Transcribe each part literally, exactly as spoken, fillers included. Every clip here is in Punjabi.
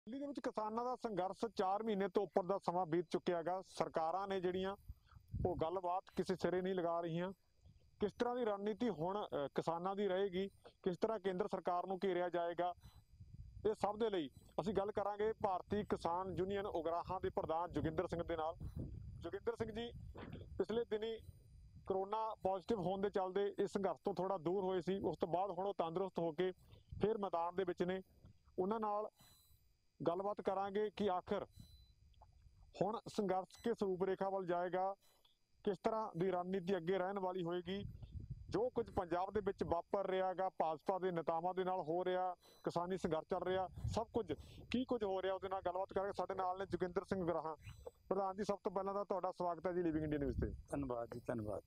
ਦਿੱਲੀ ਦੇ ਵਿੱਚ ਕਿਸਾਨਾਂ ਦਾ ਸੰਘਰਸ਼ ਚਾਰ ਮਹੀਨੇ ਤੋਂ ਉੱਪਰ ਦਾ ਸਮਾਂ ਬੀਤ ਚੁੱਕਿਆ ਹੈਗਾ। ਸਰਕਾਰਾਂ ਨੇ ਜਿਹੜੀਆਂ ਉਹ ਗੱਲਬਾਤ ਕਿਸੇ ਸਿਰੇ ਨਹੀਂ ਲਗਾ ਰਹੀਆਂ। ਕਿਸ ਤਰ੍ਹਾਂ ਦੀ ਰਣਨੀਤੀ ਹੁਣ ਅ, ਕਿਸਾਨਾਂ ਦੀ ਰਹੇਗੀ, ਕਿਸ ਤਰ੍ਹਾਂ ਕੇਂਦਰ ਸਰਕਾਰ ਨੂੰ ਘੇਰਿਆ ਜਾਏਗਾ, ਇਹ ਸਭ ਦੇ ਲਈ ਅਸੀਂ ਗੱਲ ਕਰਾਂਗੇ ਭਾਰਤੀ ਕਿਸਾਨ ਯੂਨੀਅਨ ਉਗਰਾਹਾਂ ਦੇ ਪ੍ਰਧਾਨ ਜੋਗਿੰਦਰ ਸਿੰਘ ਦੇ ਨਾਲ। ਜੋਗਿੰਦਰ ਸਿੰਘ ਜੀ, ਪਿਛਲੇ ਦਿਨੀ ਕਰੋਨਾ ਪੋਜ਼ਿਟਿਵ ਹੋਣ ਦੇ ਚੱਲਦੇ ਇਸ ਸੰਘਰਸ਼ ਤੋਂ ਥੋੜਾ ਦੂਰ ਹੋਏ ਸੀ। ਉਸ ਤੋਂ ਬਾਅਦ ਹੁਣ ਉਹ ਤੰਦਰੁਸਤ ਹੋ ਕੇ ਫਿਰ ਮੈਦਾਨ ਦੇ ਵਿੱਚ ਨੇ। ਉਹਨਾਂ ਨਾਲ ਗੱਲਬਾਤ ਕਰਾਂਗੇ ਕਿ ਆਖਰ ਹੁਣ ਸੰਘਰਸ਼ ਕਿਸ ਰੂਪ ਰੇਖਾ ਵੱਲ ਜਾਏਗਾ, ਕਿਸ ਤਰ੍ਹਾਂ ਦੀ ਰਣਨੀਤੀ ਅੱਗੇ ਰਹਿਣ ਵਾਲੀ ਹੋਏਗੀ। ਜੋ ਕੁਝ ਪੰਜਾਬ ਦੇ ਵਿੱਚ ਵਾਪਰ ਰਿਹਾ ਹੈਗਾ, ਭਾਜਪਾ ਦੇ ਨੇਤਾਵਾਂ ਦੇ ਨਾਲ ਹੋ ਰਿਹਾ, ਕਿਸਾਨੀ ਸੰਘਰਸ਼ ਚੱਲ ਰਿਹਾ, ਸਭ ਕੁਝ ਕੀ ਕੁਝ ਹੋ ਰਿਹਾ, ਉਹਦੇ ਨਾਲ ਗੱਲਬਾਤ ਕਰਾਂਗੇ। ਸਾਡੇ ਨਾਲ ਨੇ ਜੋਗਿੰਦਰ ਸਿੰਘ ਉਗਰਾਹਾਂ ਪ੍ਰਧਾਨ ਜੀ। ਸਭ ਤੋਂ ਪਹਿਲਾਂ ਤਾਂ ਤੁਹਾਡਾ ਸਵਾਗਤ ਹੈ ਜੀ ਲਿਵਿੰਗ ਇੰਡੀਆ ਨਿਊਜ਼ ਤੇ। ਧੰਨਵਾਦ ਜੀ, ਧੰਨਵਾਦ।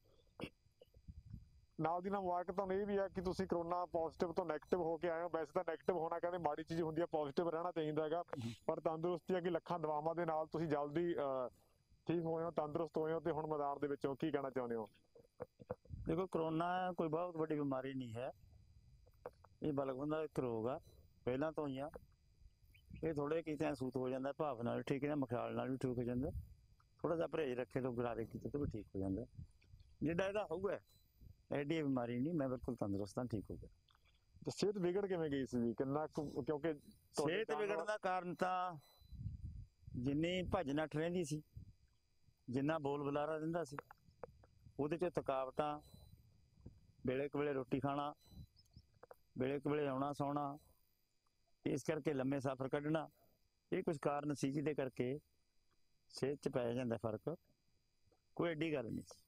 ਨਾਲ ਦੀ ਨਾਲ ਮੁਬਾਰਕ ਤੁਹਾਨੂੰ ਇਹ ਵੀ ਹੈ ਕਿ ਤੁਸੀਂ ਕਰੋਨਾ ਪੋਜ਼ਿਟਿਵ ਤੋਂ ਨੈਗੇਟਿਵ ਹੋ ਕੇ ਆਏ ਹੋ। ਵੈਸੇ ਤਾਂ ਨੈਗੇਟਿਵ ਹੋਣਾ ਕਹਿੰਦੇ ਮਾੜੀ ਚੀਜ਼ ਹੁੰਦੀ ਹੈ, ਪੋਜ਼ਿਟਿਵ ਰਹਿਣਾ ਚਾਹੀਦਾ ਹੈਗਾ, ਪਰ ਤੰਦਰੁਸਤੀ ਹੈ ਕਿ ਲੱਖਾਂ ਦਵਾਵਾਂ ਦੇ ਨਾਲ ਤੁਸੀਂ ਜਲਦੀ ਅਹ, ਠੀਕ ਹੋਏ ਹੋ, ਤੰਦਰੁਸਤ ਹੋਏ ਹੋ ਤੇ ਹੁਣ ਮੈਦਾਨ ਦੇ ਵਿੱਚ ਹੋ। ਕੀ ਕਹਿਣਾ ਚਾਹੁੰਦੇ ਹੋ? देखो, कोरोना कोई बहुत बड़ी बीमारी नहीं है। ये बलगन का एक रोग आ, पहला तो ही आ। ये थोड़े किते सूत हो जाता, भाफ नाल ठीक है, मखियाल नाल भी ठीक हो जाता। थोड़ा सा परहेज रखे तो गरारे किते तो भी ठीक हो जाता। जिड्डा इहदा होऊगा एडी बीमारी नहीं, मैं बिल्कुल तंदुरुस्त हाँ, ठीक हो गया। ਤੇ ਸਿਹਤ ਵਿਗੜ ਕਿਵੇਂ ਗਈ ਸੀ ਜੀ? ਕਿੰਨਾ ਕੁ- ਕਿਉਂਕਿ ਤੁਹਾਡੇ सेहत ਜਾਣ विगड़न ਵਾਲਾ- का कारण तो जिन्नी भज नठ रहिंदी सी, जिन्ना बोल बुलारा रहिंदा सी, ਉਹਦੇ 'ਚ ਥਕਾਵਟਾਂ, ਵੇਲੇ ਕੁ ਵੇਲੇ ਰੋਟੀ ਖਾਣਾ, ਵੇਲੇ ਕੁ ਵੇਲੇ ਆਉਣਾ ਸੌਣਾ, ਇਸ ਕਰਕੇ ਲੰਮੇ ਸਫ਼ਰ ਕੱਢਣਾ, ਇਹ ਕੁਝ ਕਾਰਨ ਸੀ ਜਿਹਦੇ ਕਰਕੇ ਸਿਹਤ 'ਚ ਪੈ ਜਾਂਦਾ ਫਰਕ। ਕੋਈ ਐਡੀ ਗੱਲ ਨਹੀਂ ਸੀ।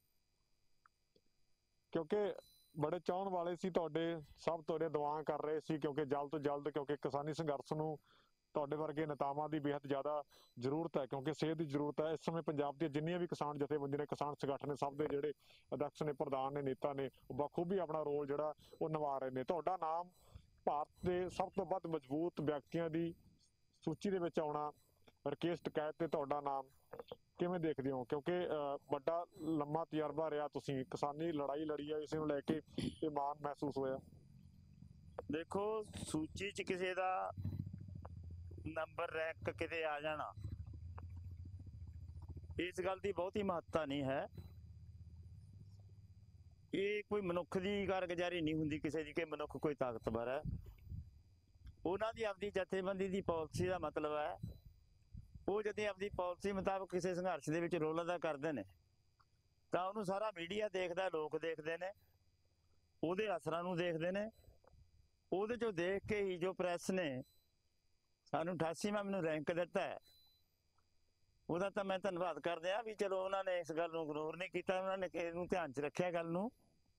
ਕਿਉਂਕਿ ਬੜੇ ਚਾਹਣ ਵਾਲੇ ਸੀ ਤੁਹਾਡੇ, ਸਭ ਤੁਹਾਡੇ ਦੁਆਵਾਂ ਕਰ ਰਹੇ ਸੀ ਕਿਉਂਕਿ ਜਲਦ ਤੋਂ ਜਲਦ, ਕਿਉਂਕਿ ਕਿਸਾਨੀ ਸੰਘਰਸ਼ ਨੂੰ ਤੁਹਾਡੇ ਵਰਗੇ ਨੇਤਾਵਾਂ ਦੀ ਬੇहद ਜ਼ਿਆਦਾ ਜ਼ਰੂਰਤ ਹੈ, ਕਿਉਂਕਿ ਸਿਹਤ ਦੀ ਜ਼ਰੂਰਤ ਹੈ। ਇਸ ਸਮੇਂ ਪੰਜਾਬ ਦੀਆਂ ਜਿੰਨੀਆਂ ਵੀ ਕਿਸਾਨ ਜਥੇਬੰਦੀਆਂ ਨੇ, ਕਿਸਾਨ ਸੰਗਠਨ ਨੇ, ਸਭ ਦੇ ਜਿਹੜੇ ਅਧਿਕਸ਼ ਨੇ, ਪ੍ਰਧਾਨ ਨੇ, ਨੇਤਾ ਨੇ, ਉਹ ਬਖੂਬੀ ਆਪਣਾ ਰੋਲ ਜਿਹੜਾ ਉਹ ਨਿਭਾ ਰਹੇ ਨੇ। ਤੁਹਾਡਾ ਨਾਮ ਭਾਰਤ ਦੇ ਸਭ ਤੋਂ ਵੱਧ ਮਜ਼ਬੂਤ ਵਿਅਕਤੀਆਂ ਦੀ ਸੂਚੀ ਦੇ ਵਿੱਚ ਆਉਣਾ, ਰਕੇਸ਼ ਟਕੈਤ ਤੇ ਤੁਹਾਡਾ ਨਾਮ ਕਿਵੇਂ ਦੇਖਦੇ ਹੋ? ਕਿਉਂਕਿ ਅਹ, ਵੱਡਾ ਲੰਮਾ ਤਜਰਬਾ ਰਿਹਾ, ਤੁਸੀਂ ਕਿਸਾਨੀ ਲੜਾਈ ਲੜੀ ਹੈ, ਇਸੇ ਨੂੰ ਲੈ ਕੇ ਇਹ ਮਾਣ ਮਹਿਸੂਸ ਹੋਇਆ। ਦੇਖੋ, ਸੂਚੀ 'ਚ ਕਿਸੇ ਦਾ ਨੰਬਰ ਰੈਂਕ ਕਿਤੇ ਆ ਜਾਣਾ, ਇਸ ਗੱਲ ਦੀ ਬਹੁਤੀ ਮਹੱਤਤਾ ਨਹੀਂ ਹੈ। ਇਹ ਕੋਈ ਮਨੁੱਖ ਦੀ ਕਾਰਗੁਜ਼ਾਰੀ ਨਹੀਂ ਹੁੰਦੀ ਕਿਸੇ ਦੀ, ਕਿ ਮਨੁੱਖ ਕੋਈ ਤਾਕਤਵਰ ਹੈ। ਉਹਨਾਂ ਦੀ ਆਪਦੀ ਜਥੇਬੰਦੀ ਦੀ ਪਾਲਿਸੀ ਦਾ ਮਤਲਬ ਹੈ, ਉਹ ਜਦੋਂ ਆਪਦੀ ਪਾਲਿਸੀ ਮੁਤਾਬਕ ਕਿਸੇ ਸੰਘਰਸ਼ ਦੇ ਵਿੱਚ ਰੋਲ ਅਦਾ ਕਰਦੇ ਨੇ ਤਾਂ ਉਹਨੂੰ ਸਾਰਾ ਮੀਡੀਆ ਦੇਖਦਾ, ਲੋਕ ਦੇਖਦੇ ਨੇ, ਉਹਦੇ ਅਸਰਾਂ ਨੂੰ ਦੇਖਦੇ ਨੇ। ਉਹਦੇ 'ਚੋਂ ਦੇਖ ਕੇ ਹੀ ਜੋ ਪ੍ਰੈਸ ਨੇ ਸਾਨੂੰ ਅਠਾਸੀਵਾਂ ਮੈਨੂੰ ਰੈਂਕ ਦਿੱਤਾ ਹੈ, ਉਹਦਾ ਤਾਂ ਮੈਂ ਧੰਨਵਾਦ ਕਰਦੇ ਆ ਵੀ ਚਲੋ ਉਹਨਾਂ ਨੇ ਇਸ ਗੱਲ ਨੂੰ ਇਗਨੋਰ ਨਹੀਂ ਕੀਤਾ, ਉਹਨਾਂ ਨੇ ਇਹਨੂੰ ਧਿਆਨ 'ਚ ਰੱਖਿਆ ਗੱਲ ਨੂੰ।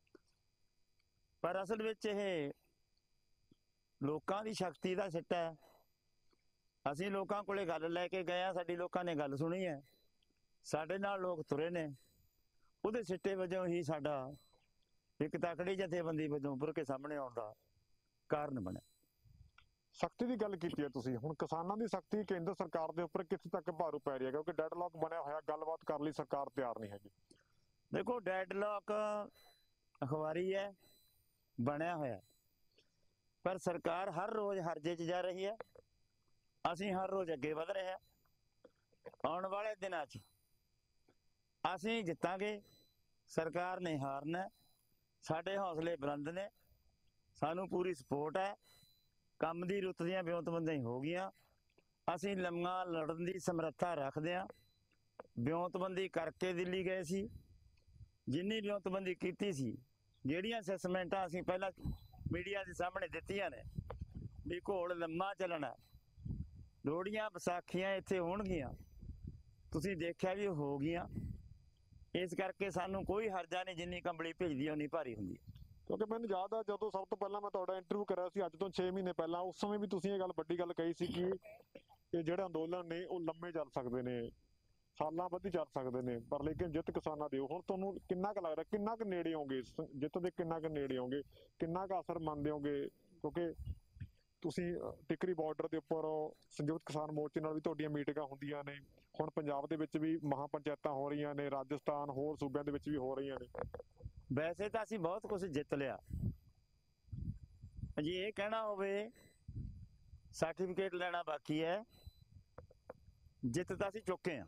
ਪਰ ਅਸਲ ਵਿੱਚ ਇਹ ਲੋਕਾਂ ਦੀ ਸ਼ਕਤੀ ਦਾ ਸਿੱਟਾ ਹੈ। ਅਸੀਂ ਲੋਕਾਂ ਕੋਲੇ ਗੱਲ ਲੈ ਕੇ ਗਏ ਆ, ਸਾਡੀ ਲੋਕਾਂ ਨੇ ਗੱਲ ਸੁਣੀ ਹੈ, ਸਾਡੇ ਨਾਲ ਲੋਕ ਤੁਰੇ ਨੇ, ਉਹਦੇ ਸਿੱਟੇ ਵਜੋਂ ਹੀ ਸਾਡਾ ਇੱਕ ਤਕੜੀ ਜਥੇਬੰਦੀ ਵਜੋਂ ਉੱਭਰ ਕੇ ਸਾਹਮਣੇ ਆਉਣ ਦਾ ਕਾਰਨ ਬਣਿਆ। ਸਖਤੀ ਦੀ ਗੱਲ ਕੀਤੀ ਹੈ ਤੁਸੀਂ। ਹੁਣ ਕਿਸਾਨਾਂ ਦੀ ਸਖਤੀ ਕੇਂਦਰ ਸਰਕਾਰ ਦੇ ਉੱਪਰ ਕਿੱਥੇ ਤੱਕ ਭਾਰੂ ਪੈ ਰਹੀ ਹੈ? ਕਿਉਂਕਿ ਡੈਡਲੌਕ ਬਣਿਆ ਹੋਇਆ, ਗੱਲਬਾਤ ਕਰਨ ਲਈ ਸਰਕਾਰ ਤਿਆਰ ਨਹੀਂ ਹੈਗੀ। ਦੇਖੋ, ਡੈਡਲੌਕ ਅਖਬਾਰੀ ਹੈ, ਬਣਿਆ ਹੋਇਆ, ਪਰ ਸਰਕਾਰ ਹਰ ਰੋਜ਼ ਹਰਜੇ 'ਚ ਜਾ ਰਹੀ ਹੈ, ਅਸੀਂ ਹਰ ਰੋਜ਼ ਅੱਗੇ ਵਧ ਰਹੇ ਹਾਂ। ਆਉਣ ਵਾਲੇ ਦਿਨਾਂ 'ਚ ਅਸੀਂ ਜਿੱਤਾਂਗੇ, ਸਰਕਾਰ ਨੇ ਹਾਰਨਾ। ਸਾਡੇ ਹੌਸਲੇ ਬੁਲੰਦ ਨੇ, ਸਾਨੂੰ ਪੂਰੀ ਸਪੋਰਟ ਹੈ। ਕੰਮ ਦੀ ਰੁੱਤ ਦੀਆਂ ਵਿਉਂਤਬੰਦੀਆਂ ਹੋ ਗਈਆਂ, ਅਸੀਂ ਲੰਮਾ ਲੜਨ ਦੀ ਸਮਰੱਥਾ ਰੱਖਦੇ ਹਾਂ। ਵਿਉਂਤਬੰਦੀ ਕਰਕੇ ਦਿੱਲੀ ਗਏ ਸੀ, ਜਿੰਨੀ ਵਿਉਂਤਬੰਦੀ ਕੀਤੀ ਸੀ, ਜਿਹੜੀਆਂ ਅਸੈਸਮੈਂਟਾਂ ਅਸੀਂ ਪਹਿਲਾਂ ਮੀਡੀਆ ਦੇ ਸਾਹਮਣੇ ਦਿੱਤੀਆਂ ਨੇ ਵੀ ਘੋਲ ਲੰਮਾ ਚੱਲਣਾ, ਲੋਹੜੀਆਂ ਵਿਸਾਖੀਆਂ ਇੱਥੇ ਹੋਣਗੀਆਂ, ਤੁਸੀਂ ਦੇਖਿਆ ਵੀ ਹੋ ਗਈਆਂ। ਇਸ ਕਰਕੇ ਸਾਨੂੰ ਕੋਈ ਹਰਜਾ ਨਹੀਂ, ਜਿੰਨੀ ਕੰਬਲੀ ਭੇਜਦੀ ਉਨੀ ਭਾਰੀ ਹੁੰਦੀ ਹੈ। ਕਿਉਂਕਿ ਮੈਨੂੰ ਯਾਦ ਆ ਜਦੋਂ ਸਭ ਤੋਂ ਪਹਿਲਾਂ ਮੈਂ ਤੁਹਾਡਾ ਇੰਟਰਵਿਊ ਕਰਿਆ ਸੀ, ਅੱਜ ਤੋਂ ਛੇ ਮਹੀਨੇ ਪਹਿਲਾਂ, ਉਸ ਸਮੇਂ ਵੀ ਤੁਸੀਂ ਇਹ ਗੱਲ ਵੱਡੀ ਗੱਲ ਕਹੀ ਸੀ ਕਿ ਇਹ ਜਿਹੜੇ ਅੰਦੋਲਨ ਨੇ ਉਹ ਲੰਮੇ ਚੱਲ ਸਕਦੇ ਨੇ, ਸਾਲਾਂ ਬੱਧੀ ਚੱਲ ਸਕਦੇ ਨੇ, ਪਰ ਲੇਕਿਨ ਜਿੱਤ ਕਿਸਾਨਾਂ ਦੀ। ਹੁਣ ਤੁਹਾਨੂੰ ਕਿੰਨਾ ਕੁ ਲੱਗਦਾ, ਕਿੰਨਾ ਕੁ ਨੇੜੇ ਹੋਗੇ ਜਿੱਤ ਦੇ, ਕਿੰਨਾ ਕੁ ਨੇੜੇ ਹੋਗੇ, ਕਿੰਨਾ ਕੁ ਅਸਰ ਮੰਨਦੇ ਹੋਗੇ? ਕਿਉਂਕਿ ਤੁਸੀਂ ਟਿਕਰੀ ਬਾਰਡਰ ਦੇ ਉੱਪਰ ਸੰਯੁਕਤ ਕਿਸਾਨ ਮੋਰਚੇ ਨਾਲ ਵੀ ਤੁਹਾਡੀਆਂ ਮੀਟਿੰਗਾਂ ਹੁੰਦੀਆਂ ਨੇ, ਹੁਣ ਪੰਜਾਬ ਦੇ ਵਿੱਚ ਵੀ ਮਹਾਂ ਪੰਚਾਇਤਾਂ ਹੋ ਰਹੀਆਂ ਨੇ, ਰਾਜਸਥਾਨ ਹੋਰ ਸੂਬਿਆਂ ਦੇ ਵਿੱਚ ਵੀ ਹੋ ਰਹੀਆਂ ਨੇ। ਵੈਸੇ ਤਾਂ ਅਸੀਂ ਬਹੁਤ ਕੁਝ ਜਿੱਤ ਲਿਆ। ਜੇ ਇਹ ਕਹਿਣਾ ਹੋਵੇ ਸਰਟੀਫਿਕੇਟ ਲੈਣਾ ਬਾਕੀ ਹੈ। ਜਿੱਤ ਤਾਂ ਅਸੀਂ ਚੁੱਕੇ ਹਾਂ,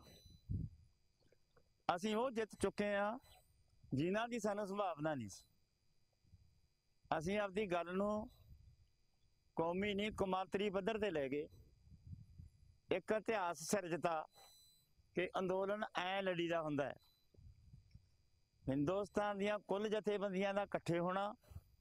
ਅਸੀਂ ਉਹ ਜਿੱਤ ਚੁੱਕੇ ਹਾਂ ਜਿਨ੍ਹਾਂ ਦੀ ਸਾਨੂੰ ਸੰਭਾਵਨਾ ਨਹੀਂ ਸੀ। ਅਸੀਂ ਆਪਦੀ ਗੱਲ ਨੂੰ ਕੌਮੀ ਨਹੀਂ ਕੌਮਾਂਤਰੀ ਪੱਧਰ ਤੇ ਲੈ ਗਏ, ਇੱਕ ਇਤਿਹਾਸ ਸਿਰਜਤਾ ਕਿ ਅੰਦੋਲਨ ਐ ਲੜੀਦਾ ਹੁੰਦਾ ਹੈ। ਹਿੰਦੁਸਤਾਨ ਦੀਆਂ ਕੁੱਲ ਜਥੇਬੰਦੀਆਂ ਦਾ ਇਕੱਠੇ ਹੋਣਾ,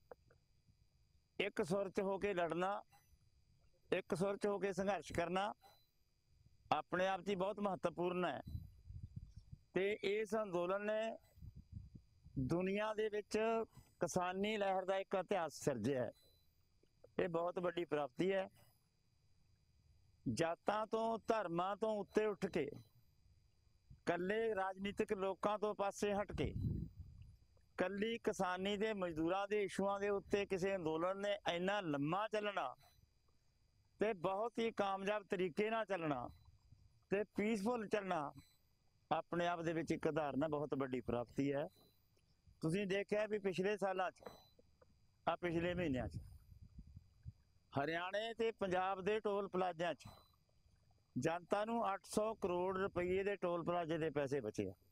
ਇੱਕ ਸੁਰ 'ਚ ਹੋ ਕੇ ਲੜਨਾ, ਇੱਕ ਸੁਰ 'ਚ ਹੋ ਕੇ ਸੰਘਰਸ਼ ਕਰਨਾ ਆਪਣੇ ਆਪ 'ਚ ਹੀ ਬਹੁਤ ਮਹੱਤਵਪੂਰਨ ਹੈ। ਤੇ ਇਸ ਅੰਦੋਲਨ ਨੇ ਦੁਨੀਆ ਦੇ ਵਿੱਚ ਕਿਸਾਨੀ ਲਹਿਰ ਦਾ ਇੱਕ ਇਤਿਹਾਸ ਸਿਰਜਿਆ ਹੈ। ਇਹ ਬਹੁਤ ਵੱਡੀ ਪ੍ਰਾਪਤੀ ਹੈ। ਜਾਤਾਂ ਤੋਂ ਧਰਮਾਂ ਤੋਂ ਉੱਤੇ ਉੱਠ ਕੇ, ਕੱਲੇ ਰਾਜਨੀਤਿਕ ਲੋਕਾਂ ਤੋਂ ਪਾਸੇ ਹਟ ਕੇ, ਕੱਲੀ ਕਿਸਾਨੀ ਦੇ ਮਜ਼ਦੂਰਾਂ ਦੇ ਇਸ਼ੂਆਂ ਦੇ ਉੱਤੇ ਕਿਸੇ ਅੰਦੋਲਨ ਨੇ ਇੰਨਾ ਲੰਮਾ ਚੱਲਣਾ ਤੇ ਬਹੁਤ ਹੀ ਕਾਮਯਾਬ ਤਰੀਕੇ ਨਾਲ ਚੱਲਣਾ ਤੇ ਪੀਸਫੁਲ ਚੱਲਣਾ ਆਪਣੇ ਆਪ ਦੇ ਵਿੱਚ ਇੱਕ ਉਦਾਹਰਨ ਹੈ, ਬਹੁਤ ਵੱਡੀ ਪ੍ਰਾਪਤੀ ਹੈ। ਤੁਸੀਂ ਦੇਖਿਆ ਵੀ ਪਿਛਲੇ ਸਾਲਾਂ 'ਚ ਆ ਪਿਛਲੇ ਮਹੀਨਿਆਂ 'ਚ ਹਰਿਆਣੇ ਤੇ ਪੰਜਾਬ ਦੇ ਟੋਲ ਪਲਾਜ਼ਿਆਂ 'ਚ ਜਨਤਾ ਨੂੰ ਅੱਠ ਸੌ ਕਰੋੜ ਰੁਪਏ ਦੇ ਟੋਲ ਪਲਾਜ਼ੇ ਦੇ ਪੈਸੇ ਬਚੇ ਆ।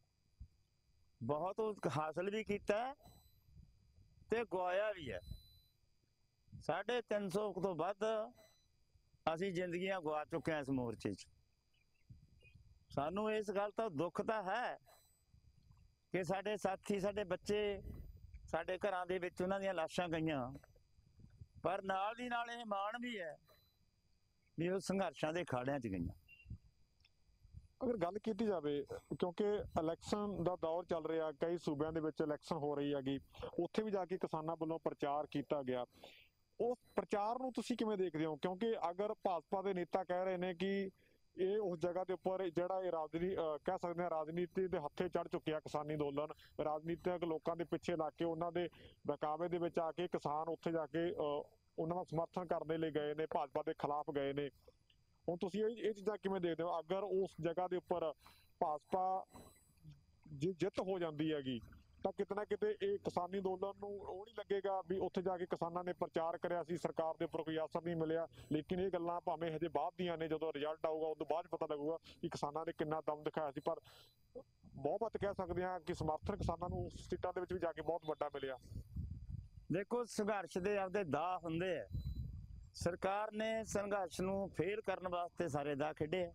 ਬਹੁਤ ਹਾਸਲ ਵੀ ਕੀਤਾ ਤੇ ਗਵਾਇਆ ਵੀ ਹੈ। ਸਾਢੇ ਤਿੰਨ ਸੌ ਤੋਂ ਵੱਧ ਅਸੀਂ ਜ਼ਿੰਦਗੀਆਂ ਗਵਾ ਚੁੱਕੇ ਹਾਂ ਇਸ ਮੋਰਚੇ 'ਚ। ਸਾਨੂੰ ਇਸ ਗੱਲ ਤੋਂ ਦੁੱਖ ਤਾਂ ਹੈ ਕਿ ਸਾਡੇ ਸਾਥੀ, ਸਾਡੇ ਬੱਚੇ, ਸਾਡੇ ਘਰਾਂ ਦੇ ਵਿੱਚ ਉਹਨਾਂ ਦੀਆਂ ਲਾਸ਼ਾਂ ਗਈਆਂ, ਪਰ ਨਾਲ ਦੀ ਨਾਲ ਇਹ ਮਾਣ ਵੀ ਹੈ ਵੀ ਉਹ ਸੰਘਰਸ਼ਾਂ ਦੇ ਅਖਾੜਿਆਂ 'ਚ ਗਈਆਂ। ਅਗਰ ਗੱਲ ਕੀਤੀ ਜਾਵੇ, ਕਿਉਂਕਿ ਇਲੈਕਸ਼ਨ ਦਾ ਦੌਰ ਚੱਲ ਰਿਹਾ, ਕਈ ਸੂਬਿਆਂ ਦੇ ਵਿੱਚ ਇਲੈਕਸ਼ਨ ਹੋ ਰਹੀ ਹੈਗੀ, ਉੱਥੇ ਵੀ ਜਾ ਕੇ ਕਿਸਾਨਾਂ ਵੱਲੋਂ ਪ੍ਰਚਾਰ ਕੀਤਾ ਗਿਆ। ਉਸ ਪ੍ਰਚਾਰ ਨੂੰ ਤੁਸੀਂ ਕਿਵੇਂ ਦੇਖਦੇ ਹੋ? ਕਿਉਂਕਿ ਅਗਰ ਭਾਜਪਾ ਦੇ ਨੇਤਾ ਕਹਿ ਰਹੇ ਨੇ ਕਿ ਇਹ ਉਸ ਜਗ੍ਹਾ ਦੇ ਉੱਪਰ ਜਿਹੜਾ ਇਹ ਰਾਜਨੀਤੀ ਕਹਿ ਸਕਦੇ ਹਾਂ ਰਾਜਨੀਤੀ ਦੇ ਹੱਥੇ ਚੜ ਚੁੱਕਿਆ ਕਿਸਾਨੀ ਅੰਦੋਲਨ, ਰਾਜਨੀਤਿਕ ਲੋਕਾਂ ਦੇ ਪਿੱਛੇ ਲੱਗ ਕੇ ਉਹਨਾਂ ਦੇ ਬਹਿਕਾਵੇ ਦੇ ਵਿੱਚ ਆ ਕੇ ਕਿਸਾਨ ਉੱਥੇ ਜਾ ਕੇ ਉਹਨਾਂ ਦਾ ਸਮਰਥਨ ਕਰਨ ਦੇ ਲਈ ਗਏ ਨੇ, ਭਾਜਪਾ ਦੇ ਖਿਲਾਫ ਗਏ ਨੇ। ਹੁਣ ਤੁਸੀਂ ਇਹ ਇਹ ਚੀਜ਼ਾਂ ਕਿਵੇਂ ਦੇਖਦੇ ਹੋ? ਅਗਰ ਉਸ ਜਗ੍ਹਾ ਦੇ ਉੱਪਰ ਭਾਜਪਾ ਜੇ ਜਿੱਤ ਹੋ ਜਾਂਦੀ ਹੈਗੀ ਤਾਂ ਕਿਤੇ ਨਾ ਕਿਤੇ ਇਹ ਕਿਸਾਨੀ ਅੰਦੋਲਨ ਨੂੰ ਉਹ ਨਹੀਂ ਲੱਗੇਗਾ ਵੀ ਉੱਥੇ ਜਾ ਕੇ ਕਿਸਾਨਾਂ ਨੇ ਪ੍ਰਚਾਰ ਕਰਿਆ ਸੀ, ਸਰਕਾਰ ਦੇ ਉੱਪਰ ਕੋਈ ਅਸਰ ਨਹੀਂ ਮਿਲਿਆ, ਲੇਕਿਨ ਇਹ ਗੱਲਾਂ ਭਾਵੇਂ ਹਜੇ ਬਾਅਦ ਦੀਆਂ ਨੇ, ਜਦੋਂ ਰਿਜ਼ਲਟ ਆਊਗਾ ਉਦੋਂ ਬਾਅਦ ਪਤਾ ਲੱਗੂਗਾ ਕਿ ਕਿਸਾਨਾਂ ਨੇ ਕਿੰਨਾ ਦਮ ਦਿਖਾਇਆ ਸੀ। ਪਰ ਬਹੁਤ ਕਹਿ ਸਕਦੇ ਹਾਂ ਕਿ ਸਮਰਥਨ ਕਿਸਾਨਾਂ ਨੂੰ ਉਸ ਸੀਟਾਂ ਦੇ ਵਿੱਚ ਵੀ ਜਾ ਕੇ ਬਹੁਤ ਵੱਡਾ ਮਿਲਿਆ। ਦੇਖੋ, ਸੰਘਰਸ਼ ਦੇ ਆਪਦੇ ਦਾਅ ਹੁੰਦੇ ਆ। ਸਰਕਾਰ ਨੇ ਸੰਘਰਸ਼ ਨੂੰ ਫੇਲ ਕਰਨ ਵਾਸਤੇ ਸਾਰੇ ਦਾਅ ਖੇਡੇ ਆ।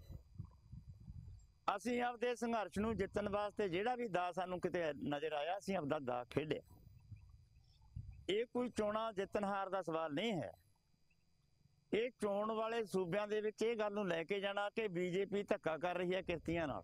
ਅਸੀਂ ਆਪਦੇ ਸੰਘਰਸ਼ ਨੂੰ ਜਿੱਤਣ ਵਾਸਤੇ ਜਿਹੜਾ ਵੀ ਦਾਅ ਸਾਨੂੰ ਕਿਤੇ ਨਜ਼ਰ ਆਇਆ, ਅਸੀਂ ਆਪਦਾ ਦਾਅ ਖੇਡਿਆ। ਇਹ ਕੋਈ ਚੋਣਾਂ ਜਿੱਤਣ ਹਾਰ ਦਾ ਸਵਾਲ ਨਹੀਂ ਹੈ। ਇਹ ਚੋਣ ਵਾਲੇ ਸੂਬਿਆਂ ਦੇ ਵਿੱਚ ਇਹ ਗੱਲ ਨੂੰ ਲੈ ਕੇ ਜਾਣਾ ਕਿ ਬੀਜੇਪੀ ਧੱਕਾ ਕਰ ਰਹੀ ਹੈ ਕਿਰਤੀਆਂ ਨਾਲ,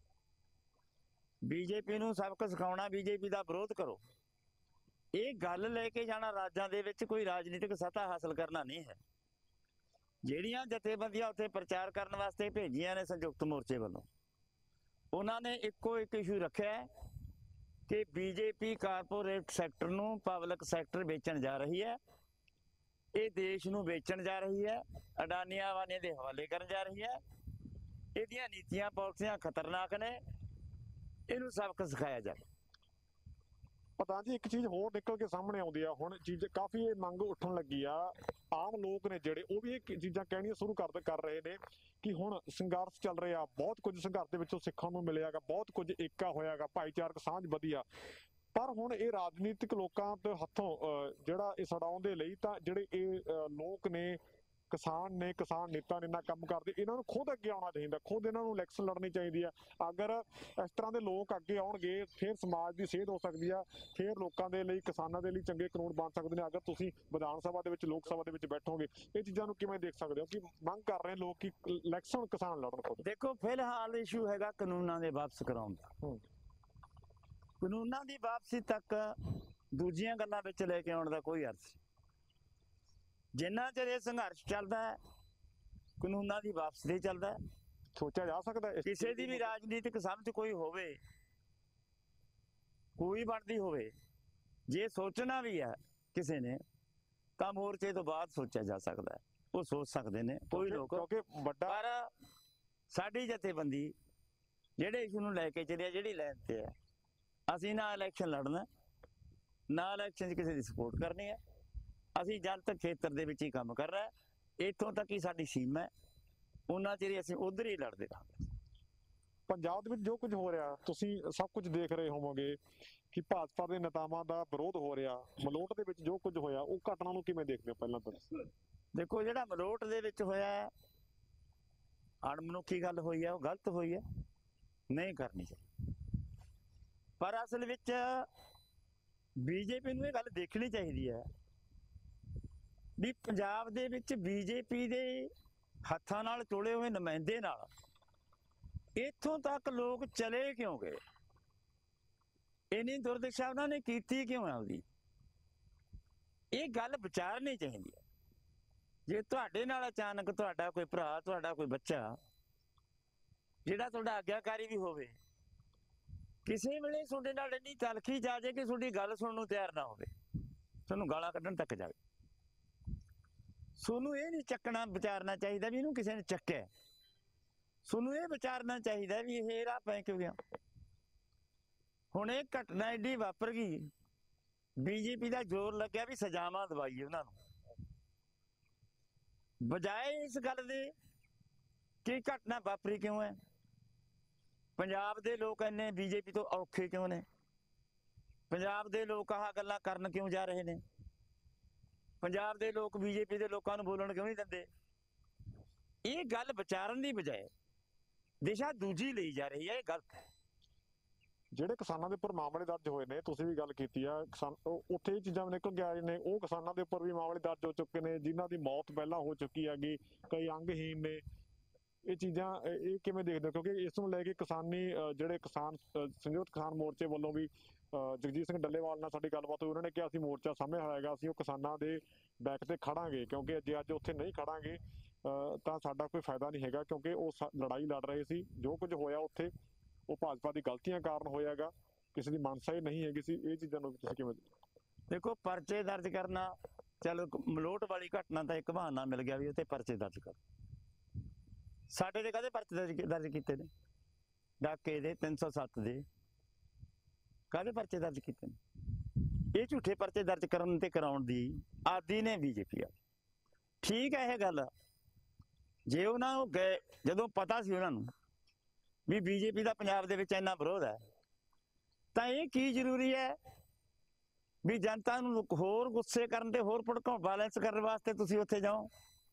ਬੀਜੇਪੀ ਨੂੰ ਸਬਕ ਸਿਖਾਉਣਾ, ਬੀਜੇਪੀ ਦਾ ਵਿਰੋਧ ਕਰੋ, ਇਹ ਗੱਲ ਲੈ ਕੇ ਜਾਣਾ ਰਾਜਾਂ ਦੇ ਵਿੱਚ ਕੋਈ ਰਾਜਨੀਤਿਕ ਸੱਤਾ ਹਾਸਲ ਕਰਨਾ ਨਹੀਂ ਹੈ। ਜਿਹੜੀਆਂ ਜਥੇਬੰਦੀਆਂ ਉੱਥੇ ਪ੍ਰਚਾਰ ਕਰਨ ਵਾਸਤੇ ਭੇਜੀਆਂ ਨੇ ਸੰਯੁਕਤ ਮੋਰਚੇ ਵੱਲੋਂ, ਉਹਨਾਂ ਨੇ ਇੱਕੋ ਇੱਕ ਇਸ਼ੂ ਰੱਖਿਆ ਕਿ ਬੀਜੇਪੀ ਕਾਰਪੋਰੇਟ ਸੈਕਟਰ ਨੂੰ ਪਬਲਿਕ ਸੈਕਟਰ ਵੇਚਣ ਜਾ ਰਹੀ ਹੈ, ਇਹ ਦੇਸ਼ ਨੂੰ ਵੇਚਣ ਜਾ ਰਹੀ ਹੈ, ਅਡਾਨੀਆਂ ਵਾਨੀਆਂ ਦੇ ਹਵਾਲੇ ਕਰਨ ਜਾ ਰਹੀ ਹੈ, ਇਹਦੀਆਂ ਨੀਤੀਆਂ ਪਾਲਿਸੀਆਂ ਖਤਰਨਾਕ ਨੇ, ਇਹਨੂੰ ਸਬਕ ਸਿਖਾਇਆ ਜਾਵੇ। ਪਤਾ ਜੀ ਇੱਕ ਚੀਜ਼ ਹੋਰ ਨਿਕਲ ਕੇ ਸਾਹਮਣੇ ਆਉਂਦੀ ਆ, ਹੁਣ ਚੀਜ਼ ਕਾਫੀ ਇਹ ਮੰਗ ਉੱਠਣ ਲੱਗੀ ਆ, ਆਮ ਲੋਕ ਨੇ ਜਿਹੜੇ ਉਹ ਵੀ ਇਹ ਚੀਜ਼ਾਂ ਕਹਿਣੀਆਂ ਸ਼ੁਰੂ ਕਰ ਕਰ ਰਹੇ ਨੇ ਕਿ ਹੁਣ ਸੰਘਰਸ਼ ਚੱਲ ਰਿਹਾ, ਬਹੁਤ ਕੁਝ ਸੰਘਰਸ਼ ਦੇ ਵਿੱਚੋਂ ਸਿੱਖਣ ਨੂੰ ਮਿਲਿਆਗਾ, ਬਹੁਤ ਕੁਝ ਏਕਾ ਹੋਇਆਗਾ, ਭਾਈਚਾਰਕ ਸਾਂਝ ਵਧੀਆ। ਪਰ ਹੁਣ ਇਹ ਰਾਜਨੀਤਿਕ ਲੋਕਾਂ ਦੇ ਹੱਥੋਂ ਜਿਹੜਾ ਇਹ ਛਡਾਉਣ ਦੇ ਲਈ ਤਾਂ ਜਿਹੜੇ ਇਹ ਲੋਕ ਨੇ, ਕਿਸਾਨ ਨੇ, ਕਿਸਾਨ ਨੇਤਾ ਨੇ ਨਾ ਕੰਮ ਕਰਦੇ, ਇਹਨਾਂ ਨੂੰ ਖੁਦ ਅੱਗੇ ਆਉਣਾ ਚਾਹੀਦਾ, ਖੁਦ ਇਹਨਾਂ ਨੂੰ ਇਲੈਕਸ਼ਨ ਲੜਨੀ ਚਾਹੀਦੀ ਆ। ਅਗਰ ਇਸ ਤਰ੍ਹਾਂ ਦੇ ਲੋਕ ਅੱਗੇ ਆਉਣਗੇ ਫਿਰ ਸਮਾਜ ਦੀ ਸੇਧ ਹੋ ਸਕਦੀ ਆ, ਫਿਰ ਲੋਕਾਂ ਦੇ ਲਈ, ਕਿਸਾਨਾਂ ਦੇ ਲਈ ਚੰਗੇ ਕਾਨੂੰਨ ਬਣ ਸਕਦੇ ਨੇ। ਅਗਰ ਤੁਸੀਂ ਵਿਧਾਨ ਸਭਾ ਦੇ ਵਿੱਚ, ਲੋਕ ਸਭਾ ਦੇ ਵਿੱਚ ਬੈਠੋਗੇ, ਇਹ ਚੀਜ਼ਾਂ ਨੂੰ ਕਿਵੇਂ ਦੇਖ ਸਕਦੇ ਹੋ ਕਿ ਮੰਗ ਕਰ ਰਹੇ ਲੋਕ ਕਿ ਇਲੈਕਸ਼ਨ ਕਿਸਾਨ ਲੜਨ ਖੁਦ? ਦੇਖੋ, ਫਿਲਹਾਲ ਇਸ਼ੂ ਹੈਗਾ ਕਾਨੂੰਨਾਂ ਦੇ ਵਾਪਸ ਕਰਾਉਣ ਦਾ। ਕਾਨੂੰਨਾਂ ਦੀ ਵਾਪਸੀ ਤੱਕ ਦੂਜੀਆਂ ਗੱਲਾਂ ਵਿੱਚ ਲੈ ਕੇ ਆਉਣ ਦਾ ਕੋਈ ਅਰਥ ਨਹੀਂ। ਜਿੰਨਾ ਚਿਰ ਇਹ ਸੰਘਰਸ਼ ਚੱਲਦਾ ਹੈ, ਕਾਨੂੰਨਾਂ ਦੀ ਵਾਪਸੀ ਚੱਲਦਾ ਹੈ। ਸੋਚਿਆ ਜਾ ਸਕਦਾ ਕਿਸੇ ਦੀ ਵੀ ਰਾਜਨੀਤਿਕ ਸਮਝ ਕੋਈ ਹੋਵੇ, ਕੋਈ ਬਣਦੀ ਹੋਵੇ, ਜੇ ਸੋਚਣਾ ਵੀ ਹੈ ਕਿਸੇ ਨੇ ਤਾਂ ਮੋਰਚੇ ਤੋਂ ਬਾਅਦ ਸੋਚਿਆ ਜਾ ਸਕਦਾ ਹੈ। ਉਹ ਸੋਚ ਸਕਦੇ ਨੇ ਕੋਈ ਲੋਕ, ਕਿਉਂਕਿ ਵੱਡਾ ਪਰ ਸਾਡੀ ਜਥੇਬੰਦੀ ਜਿਹੜੇ ਇਸ਼ੂ ਨੂੰ ਲੈ ਕੇ ਚੱਲਿਆ, ਜਿਹੜੀ ਲਾਈਨ ਤੇ ਹੈ, ਅਸੀਂ ਨਾ ਇਲੈਕਸ਼ਨ ਲੜਨਾ, ਨਾ ਇਲੈਕਸ਼ਨ 'ਚ ਕਿਸੇ ਦੀ ਸਪੋਰਟ ਕਰਨੀ ਹੈ। ਅਸੀਂ ਜਨਤਕ ਖੇਤਰ ਦੇ ਵਿੱਚ ਹੀ ਕੰਮ ਕਰ ਰਹੇ, ਇੱਥੋਂ ਤੱਕ ਹੀ ਸਾਡੀ ਸੀਮਾ ਹੈ, ਉਹਨਾਂ ਚਿਰ ਹੀ ਅਸੀਂ ਉਧਰ ਹੀ ਲੜਦੇ ਰਹਾਂਗੇ। ਪੰਜਾਬ ਦੇ ਵਿੱਚ ਜੋ ਕੁਝ ਹੋ ਰਿਹਾ ਤੁਸੀਂ ਸਭ ਕੁਝ ਦੇਖ ਰਹੇ ਹੋਵੋਗੇ ਕਿ ਭਾਜਪਾ ਦੇ ਨੇਤਾਵਾਂ ਦਾ ਵਿਰੋਧ ਹੋ ਰਿਹਾ। ਮਲੋਟ ਦੇ ਵਿੱਚ ਜੋ ਕੁਝ ਹੋਇਆ ਉਹ ਘਟਨਾ ਨੂੰ ਕਿਵੇਂ ਦੇਖਦੇ ਹੋ? ਪਹਿਲਾਂ ਤਾਂ ਦੇਖੋ, ਜਿਹੜਾ ਮਲੋਟ ਦੇ ਵਿੱਚ ਹੋਇਆ ਅਣਮਨੁੱਖੀ ਗੱਲ ਹੋਈ ਹੈ, ਉਹ ਗਲਤ ਹੋਈ ਹੈ, ਨਹੀਂ ਕਰਨੀ ਚਾਹੀਦੀ। ਪਰ ਅਸਲ ਵਿੱਚ ਬੀਜੇਪੀ ਨੂੰ ਇਹ ਗੱਲ ਦੇਖਣੀ ਚਾਹੀਦੀ ਹੈ ਵੀ ਪੰਜਾਬ ਦੇ ਵਿੱਚ ਬੀਜੇਪੀ ਦੇ ਹੱਥਾਂ ਨਾਲ ਚੁਣੇ ਹੋਏ ਨੁਮਾਇੰਦੇ ਨਾਲ ਇੱਥੋਂ ਤੱਕ ਲੋਕ ਚਲੇ ਕਿਉਂ ਗਏ? ਇੰਨੀ ਦੁਰਦਸ਼ਾ ਉਹਨਾਂ ਨੇ ਕੀਤੀ ਕਿਉਂ ਹੈ ਉਹਦੀ? ਇਹ ਗੱਲ ਵਿਚਾਰਨੀ ਚਾਹੀਦੀ ਹੈ। ਜੇ ਤੁਹਾਡੇ ਨਾਲ ਅਚਾਨਕ ਤੁਹਾਡਾ ਕੋਈ ਭਰਾ, ਤੁਹਾਡਾ ਕੋਈ ਬੱਚਾ ਜਿਹੜਾ ਤੁਹਾਡਾ ਆਗਿਆਕਾਰੀ ਵੀ ਹੋਵੇ, ਕਿਸੇ ਵੇਲੇ ਤੁਹਾਡੇ ਨਾਲ ਇੰਨੀ ਤਲਖੀ ਜਾ ਜੇ ਕਿ ਤੁਹਾਡੀ ਗੱਲ ਸੁਣਨ ਨੂੰ ਤਿਆਰ ਨਾ ਹੋਵੇ, ਤੁਹਾਨੂੰ ਗਾਲਾਂ ਕੱਢਣ ਤੱਕ ਜਾਵੇ, ਤੁਹਾਨੂੰ ਇਹ ਨਹੀਂ ਚੱਕਣਾ ਵਿਚਾਰਨਾ ਚਾਹੀਦਾ ਵੀ ਇਹਨੂੰ ਕਿਸੇ ਨੇ ਚੱਕਿਆ। ਤੁਹਾਨੂੰ ਇਹ ਵਿਚਾਰਨਾ ਚਾਹੀਦਾ ਵੀ ਇਹ ਰਾਹ ਪੈ ਕਿਉਂ ਗਿਆ। ਹੁਣ ਇਹ ਘਟਨਾ ਐਡੀ ਵਾਪਰ ਗਈ, ਬੀਜੇਪੀ ਦਾ ਜ਼ੋਰ ਲੱਗਿਆ ਵੀ ਸਜ਼ਾਵਾਂ ਦਵਾਈਏ ਉਹਨਾਂ ਨੂੰ, ਬਜਾਏ ਇਸ ਗੱਲ ਦੇ ਕਿ ਘਟਨਾ ਵਾਪਰੀ ਕਿਉਂ ਹੈ, ਪੰਜਾਬ ਦੇ ਲੋਕ ਇੰਨੇ ਬੀਜੇਪੀ ਤੋਂ ਔਖੇ ਕਿਉਂ ਨੇ, ਪੰਜਾਬ ਦੇ ਲੋਕ ਆਹ ਗੱਲਾਂ ਕਰਨ ਕਿਉਂ ਜਾ ਰਹੇ ਨੇ, ਪੰਜਾਬ ਦੇ ਲੋਕ ਬੀਜੇਪੀ ਦੇ ਲੋਕਾਂ ਨੂੰ ਬੋਲਣ ਕਿਉਂ ਨਹੀਂ ਦਿੰਦੇ। ਇਹ ਗੱਲ ਵਿਚਾਰਨ ਦੀ ਬਜਾਏ ਦਿਸ਼ਾ ਦੂਜੀ ਲਈ ਜਾ ਰਹੀ ਹੈ, ਇਹ ਗਲਤ ਹੈ। ਜਿਹੜੇ ਕਿਸਾਨਾਂ ਦੇ ਉੱਪਰ ਮਾਮਲੇ ਦਰਜ ਹੋਏ ਨੇ, ਤੁਸੀਂ ਵੀ ਗੱਲ ਕੀਤੀ ਆ, ਕਿਸਾਨ ਉੱਥੇ ਇਹ ਚੀਜ਼ਾਂ ਨਿਕਲ ਕੇ ਆਏ ਨੇ, ਉਹ ਕਿਸਾਨਾਂ ਦੇ ਉੱਪਰ ਵੀ ਮਾਮਲੇ ਦਰਜ ਹੋ ਚੁੱਕੇ ਨੇ ਜਿਨ੍ਹਾਂ ਦੀ ਮੌਤ ਪਹਿਲਾਂ ਹੋ ਚੁੱਕੀ ਹੈਗੀ, ਕਈ ਅੰਗਹੀਨ ਨੇ। ਇਹ ਚੀਜ਼ਾਂ ਇਹ ਕਿਵੇਂ ਦੇਖਦੇ ਹੋ? ਕਿਉਂਕਿ ਇਸ ਨੂੰ ਲੈ ਕੇ ਕਿਸਾਨੀ ਜਿਹੜੇ ਕਿਸਾਨ ਸੰਯੁਕਤ ਕਿਸਾਨ ਮੋਰਚੇ ਵੱਲੋਂ ਵੀ ਜਗਜੀਤ ਸਿੰਘ ਡੱਲੇਵਾਲ ਨਾਲ ਸਾਡੀ ਗੱਲਬਾਤ ਹੋਈ, ਉਹਨਾਂ ਨੇ ਕਿਹਾ ਅਸੀਂ ਮੋਰਚਾ ਸਾਹਮਣੇ ਹੋਏਗਾ, ਅਸੀਂ ਉਹ ਕਿਸਾਨਾਂ ਦੇ ਬੈਕ ਤੇ ਖੜਾਂਗੇ, ਕਿਉਂਕਿ ਜੇ ਅੱਜ ਉੱਥੇ ਨਹੀਂ ਖੜਾਂਗੇ ਤਾਂ ਸਾਡਾ ਕੋਈ ਫਾਇਦਾ ਨਹੀਂ ਹੈਗਾ, ਕਿਉਂਕਿ ਉਹ ਲੜਾਈ ਲੜ ਰਹੇ ਸੀ। ਜੋ ਕੁਝ ਹੋਇਆ ਉੱਥੇ ਉਹ ਭਾਜਪਾ ਦੀ ਗਲਤੀਆਂ ਕਾਰਨ ਹੋਇਆਗਾ, ਕਿਸੇ ਦੀ ਮਨਸਾ ਹੀ ਨਹੀਂ ਹੈਗੀ ਸੀ। ਇਹ ਚੀਜ਼ਾਂ ਨੂੰ ਤੁਸੀਂ ਕਿਵੇਂ ਦੇਖੋ? ਪਰਚੇ ਦਰਜ ਕਰਨਾ, ਚਲੋ ਮਲੋਟ ਵਾਲੀ ਘਟਨਾ ਤਾਂ ਇੱਕ ਬਹਾਨਾ ਮਿਲ ਗਿਆ ਵੀ ਉੱਥੇ ਪਰਚੇ ਦਰਜ ਕਰ। ਸਾਡੇ ਤੇ ਕਦੇ ਪਰਚੇ ਦਰਜ ਦਰਜ ਕੀਤੇ ਨੇ? ਡਾਕੇ ਦੇ ਤਿੰਨ ਸੌ ਸੱਤ ਦੇ ਕਾਹਦੇ ਪਰਚੇ ਦਰਜ ਕੀਤੇ ਨੇ? ਇਹ ਝੂਠੇ ਪਰਚੇ ਦਰਜ ਕਰਨ ਤੇ ਕਰਾਉਣ ਦੀ ਆਦੀ ਨੇ ਬੀਜੇਪੀ ਆ। ਠੀਕ ਹੈ ਇਹ ਗੱਲ, ਜੇ ਉਹਨਾਂ ਨੂੰ ਗਏ ਜਦੋਂ ਪਤਾ ਸੀ ਉਹਨਾਂ ਨੂੰ ਵੀ ਬੀਜੇਪੀ ਦਾ ਪੰਜਾਬ ਦੇ ਵਿੱਚ ਇੰਨਾ ਵਿਰੋਧ ਹੈ, ਤਾਂ ਇਹ ਕੀ ਜ਼ਰੂਰੀ ਹੈ ਵੀ ਜਨਤਾ ਨੂੰ ਹੋਰ ਗੁੱਸੇ ਕਰਨ ਤੇ ਹੋਰ ਭੜਕਾਉ ਬੈਲੈਂਸ ਕਰਨ ਵਾਸਤੇ ਤੁਸੀਂ ਉੱਥੇ ਜਾਓ?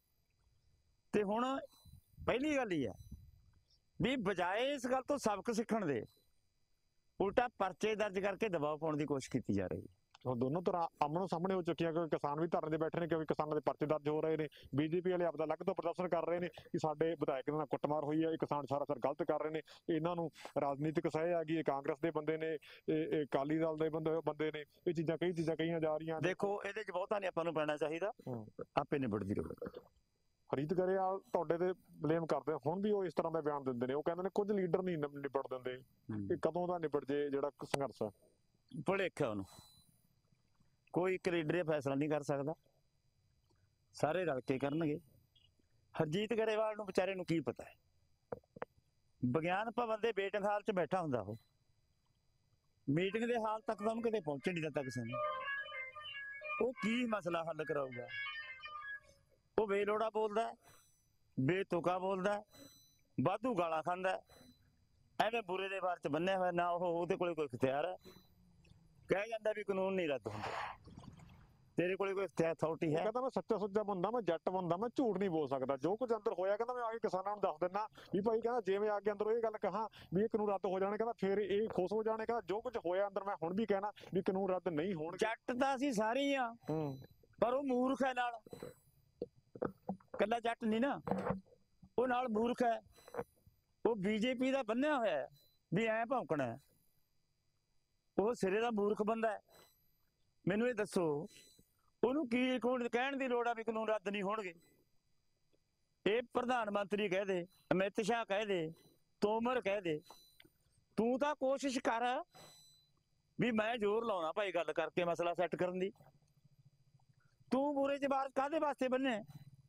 ਤੇ ਹੁਣ ਪਹਿਲੀ ਗੱਲ ਹੀ ਹੈ ਵੀ ਬਜਾਏ ਇਸ ਗੱਲ ਤੋਂ ਸਬਕ ਸਿੱਖਣ ਦੇ ਉਲਟਾ ਪਰਚੇ ਦਰਜ ਕਰਕੇ ਦਬਾਅ ਪਾਉਣ ਦੀ ਕੋਸ਼ਿਸ਼ ਕੀਤੀ ਜਾ ਰਹੀ ਹੈ। ਹੁਣ ਦੋਨੋਂ ਤਰ੍ਹਾਂ ਆਮਣੋ ਸਾਹਮਣੇ ਹੋ ਚੁੱਕੀਆਂ, ਕਿਉਂਕਿ ਕਿਸਾਨ ਵੀ ਧਰਨੇ ਤੇ ਬੈਠੇ ਨੇ, ਕਿਉਂਕਿ ਕਿਸਾਨਾਂ ਦੇ ਪਰਚੇ ਦਰਜ ਹੋ ਰਹੇ ਨੇ। ਬੀਜੇਪੀ ਵਾਲੇ ਆਪਦਾ ਅਲੱਗ ਤੋਂ ਪ੍ਰਦਰਸ਼ਨ ਕਰ ਰਹੇ ਨੇ ਕਿ ਸਾਡੇ ਵਿਧਾਇਕ ਨਾਲ ਕੁੱਟਮਾਰ ਹੋਈ ਹੈ, ਇਹ ਕਿਸਾਨ ਸਾਰਾ ਸਰ ਗਲਤ ਕਰ ਰਹੇ ਨੇ, ਇਹਨਾਂ ਨੂੰ ਰਾਜਨੀਤਿਕ ਸਹਿ ਆ ਗਈ, ਇਹ ਕਾਂਗਰਸ ਦੇ ਬੰਦੇ ਨੇ, ਇਹ ਅਕਾਲੀ ਦਲ ਦੇ ਬੰਦੇ ਬੰਦੇ ਨੇ। ਇਹ ਚੀਜ਼ਾਂ ਕਈ ਚੀਜ਼ਾਂ ਕਹੀਆਂ ਜਾ ਰਹੀਆਂ। ਦੇਖੋ, ਇਹਦੇ ਚ ਬਹੁਤਾ ਨਹੀਂ ਆਪਾਂ ਨੂੰ ਪੈਣਾ ਚਾਹੀਦਾ, ਆਪੇ ਨਿਬੜਦੀ ਰਹੂ। ਫਰੀਦ ਗਰੇਵਾਲ ਤੁਹਾਡੇ ਤੇ ਬਲੇਮ ਕਰਦੇ, ਹੁਣ ਵੀ ਉਹ ਇਸ ਤਰ੍ਹਾਂ ਦਾ ਬਿਆਨ ਦਿੰਦੇ ਨੇ, ਉਹ ਕਹਿੰਦੇ ਨੇ ਕੁਝ ਲੀਡਰ ਨਹੀਂ ਨਿਬੜ ਦਿੰਦੇ। ਇਹ ਕਦੋਂ ਦਾ ਨਿਬੜ ਜੇ ਜਿਹੜਾ ਸੰਘਰਸ਼ ਹੈ? ਭੁਲੇਖਾ ਉਹਨੂੰ, ਕੋਈ ਇੱਕ ਲੀਡਰ ਇਹ ਫੈਸਲਾ ਨਹੀਂ ਕਰ ਸਕਦਾ, ਸਾਰੇ ਰਲ ਕੇ ਕਰਨਗੇ। ਹਰਜੀਤ ਗਰੇਵਾਲ ਨੂੰ ਵਿਚਾਰੇ ਨੂੰ ਕੀ ਪਤਾ ਹੈ? ਵਿਗਿਆਨ ਭਵਨ ਦੇ ਮੀਟਿੰਗ ਹਾਲ 'ਚ ਬੈਠਾ ਹੁੰਦਾ, ਉਹ ਮੀਟਿੰਗ ਦੇ ਹਾਲ ਤੱਕ ਤਾਂ ਉਹਨੂੰ ਕਿਤੇ ਪਹੁੰਚਣ ਨਹੀਂ ਦਿੱਤਾ ਕਿਸੇ ਨੇ। ਉਹ ਕੀ ਮਸਲਾ ਹੱਲ ਕਰਾਊਗਾ? ਉਹ ਬੇਲੋੜਾ ਬੋਲਦਾ, ਬੇਤੁਕਾ ਬੋਲਦਾ, ਵਾਧੂ ਗਾਲਾਂ ਖਾਂਦਾ, ਐਵੇਂ ਬੁਰੇ ਦੇ ਬਾਰੇ 'ਚ ਬੰਨਿਆ ਹੋਇਆ ਨਾ। ਉਹ ਉਹਦੇ ਕੋਲੇ ਕੋਈ ਇਖਤਿਆਰ ਹੈ, ਕਹਿ ਜਾਂਦਾ ਵੀ ਕਾਨੂੰਨ ਨਹੀਂ ਰੱਦ ਹੁੰਦੇ, ਤੇਰੇ ਕੋਲੇ ਕੋਈ ਅਥਾਰਟੀ ਹੈ? ਕਹਿੰਦਾ ਮੈਂ ਸੱਚਾ ਸੁੱਚਾ ਬੰਦਾ, ਮੈਂ ਜੱਟ ਬੰਦਾ, ਮੈਂ ਝੂਠ ਨਹੀਂ ਬੋਲ ਸਕਦਾ। ਜੋ ਕੁਝ ਅੰਦਰ ਹੋਇਆ ਕਹਿੰਦਾ ਮੈਂ ਆ ਕੇ ਕਿਸਾਨਾਂ ਨੂੰ ਦੱਸ ਦਿੰਦਾ ਵੀ ਭਾਈ, ਕਹਿੰਦਾ ਜਿਵੇਂ ਆ ਕੇ ਅੰਦਰ ਇਹ ਗੱਲ ਕਹਾਂ ਵੀ ਇਹ ਕਾਨੂੰਨ ਰੱਦ ਹੋ ਜਾਣੇ, ਕਹਿੰਦਾ ਫਿਰ ਇਹ ਖੁਸ਼ ਹੋ ਜਾਣੇ। ਕਹਿੰਦਾ ਜੋ ਕੁਝ ਹੋਇਆ ਅੰਦਰ ਮੈਂ ਹੁਣ ਵੀ ਕਹਿਣਾ ਵੀ ਕਾਨੂੰਨ ਰੱਦ ਨਹੀਂ ਹੋਣਗੇ। ਜੱਟ ਤਾਂ ਅਸੀਂ ਸਾਰੇ ਹੀ ਆ, ਪਰ ਉਹ ਮੂਰਖ ਹੈ ਨਾਲ, ਕੱਲਾ ਜੱਟ ਨਹੀਂ ਨਾ, ਉਹ ਨਾਲ ਮੂਰਖ ਹੈ। ਉਹ ਬੀਜੇਪੀ ਦਾ ਬੰਨਿਆ ਹੋਇਆ ਹੈ ਵੀ ਐ ਭੌਂਕਣਾ ਹੈ, ਉਹ ਸਿਰੇ ਦਾ ਮੂਰਖ ਬੰਦਾ ਹੈ। ਮੈਨੂੰ ਇਹ ਦੱਸੋ, ਉਹਨੂੰ ਕੀ ਕਹਿਣ ਦੀ ਲੋੜ ਆ ਵੀ ਕਾਨੂੰਨ ਰੱਦ ਨਹੀਂ ਹੋਣਗੇ? ਇਹ ਪ੍ਰਧਾਨ ਮੰਤਰੀ ਕਹਿ ਦੇ, ਅਮਿਤ ਸ਼ਾਹ ਕਹਿ ਦੇ, ਤੋਮਰ ਕਹਿ ਦੇ, ਤੂੰ ਤਾਂ ਕੋਸ਼ਿਸ਼ ਕਰ ਵੀ ਮੈਂ ਜ਼ੋਰ ਲਾਉਣਾ ਭਾਈ ਗੱਲ ਕਰਕੇ ਮਸਲਾ ਸੈੱਟ ਕਰਨ ਦੀ। ਤੂੰ ਬੁਰੇ ਜਵਾਬ ਕਾਹਦੇ ਵਾਸਤੇ ਬੰਨੇ?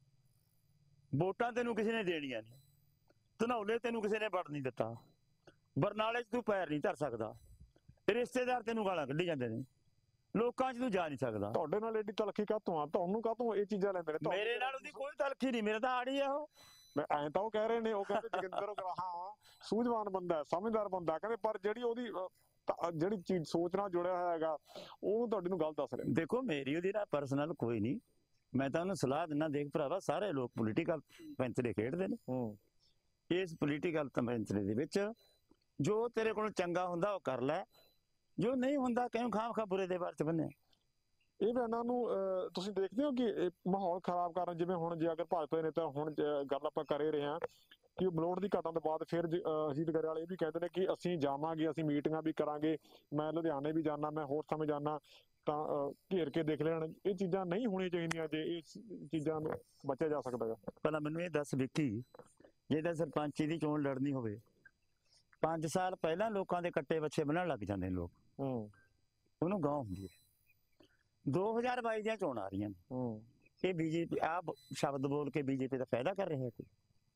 ਵੋਟਾਂ ਤੈਨੂੰ ਕਿਸੇ ਨੇ ਦੇਣੀਆਂ ਨਹੀਂ, ਧਨੌਲੇ ਤੈਨੂੰ ਕਿਸੇ ਨੇ ਵੜ ਨਹੀਂ ਦਿੱਤਾ, ਬਰਨਾਲੇ 'ਚ ਤੂੰ ਪੈਰ ਨਹੀਂ ਧਰ ਸਕਦਾ, ਰਿਸ਼ਤੇਦਾਰ ਤੈਨੂੰ ਗਾਲਾਂ ਕੱਢੀ ਜਾਂਦੇ ਨੇ, ਲੋਕਾਂ 'ਚ ਤੂੰ ਜਾ ਨਹੀਂ ਸਕਦਾ। ਤੁਹਾਡੇ ਨਾਲ ਏਡੀ ਤਲਖੀ ਕਾਹਤੋਂ ਆ? ਤੁਹਾਨੂੰ ਕਾਹਤੋਂ ਇਹ ਚੀਜ਼ਾਂ ਲੈਂਦੇ ਨੇ? ਤੁਹਾਨੂੰ ਮੇਰੇ ਨਾਲ ਉਹਦੀ ਕੋਈ ਤਲਖੀ ਨਹੀਂ, ਮੇਰਾ ਤਾਂ ਆੜੀ ਆ ਉਹ। ਮੈਂ ਐਂ ਤਾਂ ਉਹ ਕਹਿ ਰਹੇ ਨੇ, ਉਹ ਕਹਿੰਦੇ ਜੋਗਿੰਦਰ ਉਗਰਾਹਾਂ ਸੂਝਵਾਨ ਬੰਦਾ ਹੈ, ਸਮਝਦਾਰ ਬੰਦਾ, ਕਹਿੰਦੇ ਪਰ ਜਿਹੜੀ ਉਹਦੀ ਅਹ, ਤਾਂ ਜਿਹੜੀ ਚੀਜ਼ ਸੋਚ ਨਾਲ ਜੁੜਿਆ ਹੋਇਆ ਹੈਗਾ ਉਹ ਤੁਹਾਡੀ ਨੂੰ ਗੱਲ ਦੱਸ ਰਹੇ ਨੇ। ਦੇਖੋ ਮੇਰੀ ਉਹਦੀ ਨਾ ਪਰਸਨਲ ਕੋਈ ਨਹੀਂ, ਮੈਂ ਤਾਂ ਉਹਨੂੰ ਸਲਾਹ ਦਿੰਦਾ, ਦੇਖ ਭਰਾਵਾ ਸਾਰੇ ਲੋਕ ਪੋਲੀਟੀਕਲ ਪੈਂਤਰੇ ਖੇਡਦੇ ਨੇ, ਹੂੰ ਇਸ ਪੋਲੀਟੀਕਲ ਪੈਂਤਰੇ ਦੇ ਵਿੱਚ ਜੋ ਤੇਰੇ ਕੋਲ ਚੰਗਾ ਹੁੰਦਾ ਉਹ ਕਰ ਲੈ, ਜੋ ਨਹੀਂ ਹੁੰਦਾ ਕਿਉਂ ਖਾਮ ਖਾ ਬੁਰੇ ਦੇ ਬਾਰੇ ਚ ਬੰਨਿਆ। ਇਹ ਬਿਆਨਾਂ ਨੂੰ ਅਹ, ਤੁਸੀਂ ਦੇਖਦੇ ਹੋ ਕਿ ਇਹ ਮਾਹੌਲ ਖਰਾਬ ਕਰਨ, ਜਿਵੇਂ ਹੁਣ ਜੇ ਅਗਰ ਭਾਜਪਾ ਦੇ ਨੇਤਾ ਹੁਣ ਜ- ਗੱਲ ਆਪਾਂ ਕਰ ਹੀ ਰਹੇ ਹਾਂ ਕਿ ਬਲੋਟ ਦੀ ਘਟਨਾ ਤੋਂ ਬਾਅਦ ਫਿਰ ਜ- ਅਹ, ਅਜੀਤ ਗਰੇਵਾਲ ਇਹ ਵੀ ਕਹਿੰਦੇ ਨੇ ਕਿ ਅਸੀਂ ਜਾਵਾਂਗੇ, ਅਸੀਂ ਮੀਟਿੰਗਾਂ ਵੀ ਕਰਾਂਗੇ, ਮੈਂ ਲੁਧਿਆਣੇ ਵੀ ਜਾਣਾ, ਮੈਂ ਹੋਰ ਸਮੇਂ ਜਾਣਾ, ਤਾਂ ਅਹ, ਘੇਰ ਕੇ ਦੇਖ ਲੈਣ। ਇਹ ਚੀਜ਼ਾਂ ਨਹੀਂ ਹੋਣੀਆਂ ਚਾਹੀਦੀਆਂ ਜੇ ਇਸ ਚੀਜ਼ਾਂ ਨੂੰ ਬਚਿਆ ਜਾ ਸਕਦਾ ਹੈ। ਪਹਿਲਾਂ ਮੈਨੂੰ ਇਹ ਦੱਸ ਵਿੱਕੀ, ਜੇ ਤਾਂ ਸਰਪੰਚੀ ਦੀ ਚੋਣ ਲੜਨੀ ਹੋਵੇ ਪੰਜ ਸਾਲ ਪਹਿਲਾਂ ਲੋਕਾਂ ਦੇ ਕੱਟੇ ਬੱਚੇ ਬਣਨ ਲੱਗ ਜਾਂਦੇ ਨੇ ਲੋਕ, ਹੂੰ ਉਹਨੂੰ ਗਾਂਹ ਹੁੰਦੀ ਹੈ। ਦੋ ਹਜ਼ਾਰ ਬਾਈ ਦੀਆਂ ਚੋਣਾਂ ਆ ਰਹੀਆਂ ਨੇ, ਹੂੰ ਇਹ ਬੀਜੇਪੀ ਆ ਸ਼ਬਦ ਬੋਲ ਕੇ ਬੀਜੇਪੀ ਦਾ ਫਾਇਦਾ ਕਰ ਰਿਹਾ ਹੈ।